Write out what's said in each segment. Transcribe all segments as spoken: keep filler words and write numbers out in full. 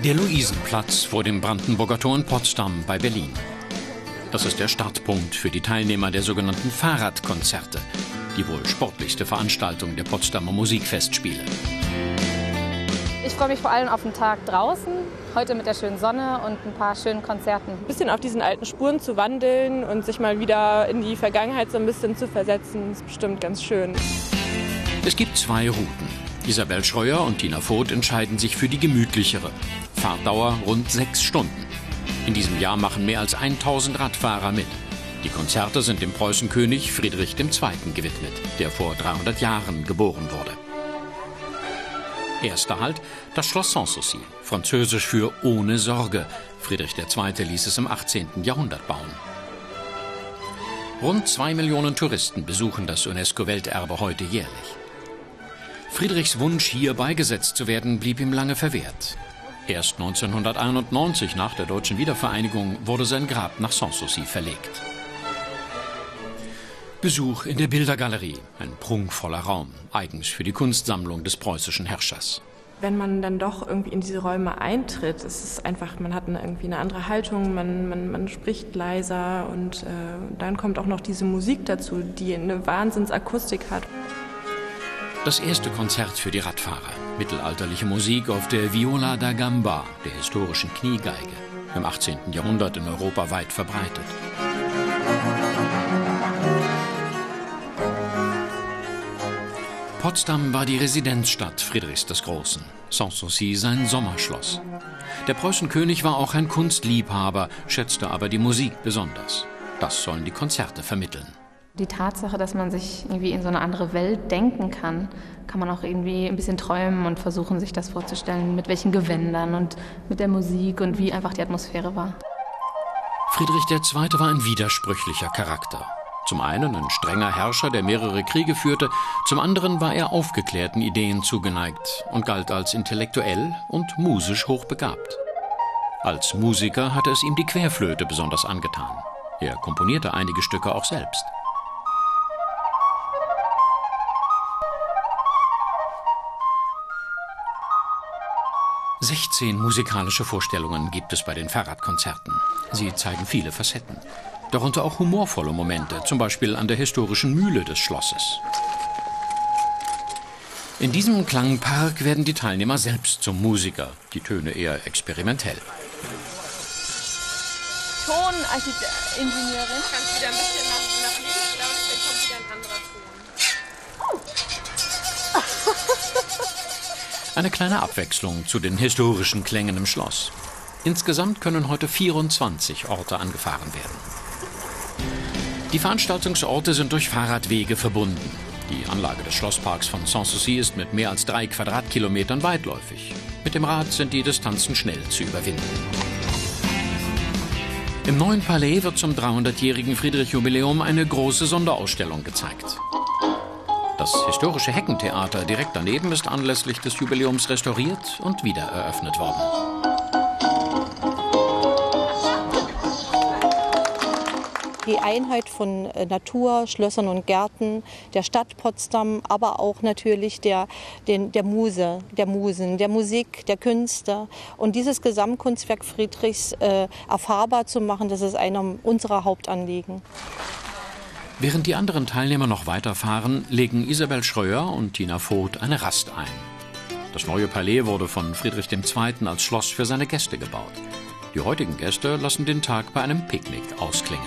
Der Luisenplatz vor dem Brandenburger Tor in Potsdam bei Berlin. Das ist der Startpunkt für die Teilnehmer der sogenannten Fahrradkonzerte, die wohl sportlichste Veranstaltung der Potsdamer Musikfestspiele. Ich freue mich vor allem auf den Tag draußen, heute mit der schönen Sonne und ein paar schönen Konzerten. Ein bisschen auf diesen alten Spuren zu wandeln und sich mal wieder in die Vergangenheit so ein bisschen zu versetzen, ist bestimmt ganz schön. Es gibt zwei Routen. Isabel Schreuer und Tina Voth entscheiden sich für die gemütlichere. Fahrtdauer rund sechs Stunden. In diesem Jahr machen mehr als tausend Radfahrer mit. Die Konzerte sind dem Preußenkönig Friedrich der Zweite gewidmet, der vor dreihundert Jahren geboren wurde. Erster Halt, das Schloss Sanssouci, französisch für ohne Sorge. Friedrich der Zweite ließ es im achtzehnten Jahrhundert bauen. Rund zwei Millionen Touristen besuchen das UNESCO-Welterbe heute jährlich. Friedrichs Wunsch, hier beigesetzt zu werden, blieb ihm lange verwehrt. Erst neunzehnhunderteinundneunzig, nach der deutschen Wiedervereinigung, wurde sein Grab nach Sanssouci verlegt. Besuch in der Bildergalerie, ein prunkvoller Raum, eigens für die Kunstsammlung des preußischen Herrschers. Wenn man dann doch irgendwie in diese Räume eintritt, ist es einfach, man hat eine, irgendwie eine andere Haltung, man, man, man spricht leiser und äh, dann kommt auch noch diese Musik dazu, die eine Wahnsinnsakustik hat. Das erste Konzert für die Radfahrer. Mittelalterliche Musik auf der Viola da Gamba, der historischen Kniegeige, im achtzehnten Jahrhundert in Europa weit verbreitet. Potsdam war die Residenzstadt Friedrichs des Großen, Sanssouci sein Sommerschloss. Der Preußenkönig war auch ein Kunstliebhaber, schätzte aber die Musik besonders. Das sollen die Konzerte vermitteln. Die Tatsache, dass man sich irgendwie in so eine andere Welt denken kann, kann man auch irgendwie ein bisschen träumen und versuchen, sich das vorzustellen, mit welchen Gewändern und mit der Musik und wie einfach die Atmosphäre war. Friedrich der Zweite war ein widersprüchlicher Charakter. Zum einen ein strenger Herrscher, der mehrere Kriege führte, zum anderen war er aufgeklärten Ideen zugeneigt und galt als intellektuell und musisch hochbegabt. Als Musiker hatte es ihm die Querflöte besonders angetan. Er komponierte einige Stücke auch selbst. sechzehn musikalische Vorstellungen gibt es bei den Fahrradkonzerten. Sie zeigen viele Facetten. Darunter auch humorvolle Momente, zum Beispiel an der historischen Mühle des Schlosses. In diesem Klangpark werden die Teilnehmer selbst zum Musiker, die Töne eher experimentell. Toningenieurin. Kannst wieder ein bisschen nach, nach links laufen, dann kommt wieder ein anderer Ton. Eine kleine Abwechslung zu den historischen Klängen im Schloss. Insgesamt können heute vierundzwanzig Orte angefahren werden. Die Veranstaltungsorte sind durch Fahrradwege verbunden. Die Anlage des Schlossparks von Sanssouci ist mit mehr als drei Quadratkilometern weitläufig. Mit dem Rad sind die Distanzen schnell zu überwinden. Im neuen Palais wird zum dreihundertjährigen Friedrich-Jubiläum eine große Sonderausstellung gezeigt. Das historische Heckentheater direkt daneben ist anlässlich des Jubiläums restauriert und wieder eröffnet worden. Die Einheit von Natur, Schlössern und Gärten, der Stadt Potsdam, aber auch natürlich der, den, der Muse, der Musen, der Musik, der Künste. Und dieses Gesamtkunstwerk Friedrichs äh, erfahrbar zu machen, das ist einer unserer Hauptanliegen. Während die anderen Teilnehmer noch weiterfahren, legen Isabel Schreuer und Tina Voth eine Rast ein. Das neue Palais wurde von Friedrich der Zweite als Schloss für seine Gäste gebaut. Die heutigen Gäste lassen den Tag bei einem Picknick ausklingen.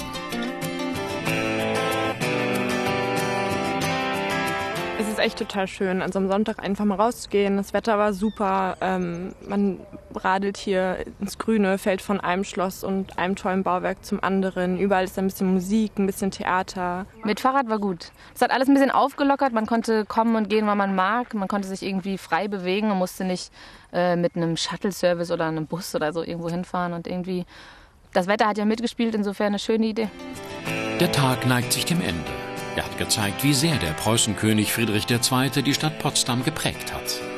Es ist echt total schön, also am Sonntag einfach mal rauszugehen. Das Wetter war super. Ähm, man radelt hier ins Grüne, fällt von einem Schloss und einem tollen Bauwerk zum anderen. Überall ist ein bisschen Musik, ein bisschen Theater. Mit Fahrrad war gut. Es hat alles ein bisschen aufgelockert. Man konnte kommen und gehen, wann man mag. Man konnte sich irgendwie frei bewegen. Man musste nicht äh, mit einem Shuttle-Service oder einem Bus oder so irgendwo hinfahren. Und irgendwie, das Wetter hat ja mitgespielt, insofern eine schöne Idee. Der Tag neigt sich dem Ende. Er hat gezeigt, wie sehr der Preußenkönig Friedrich der Zweite die Stadt Potsdam geprägt hat.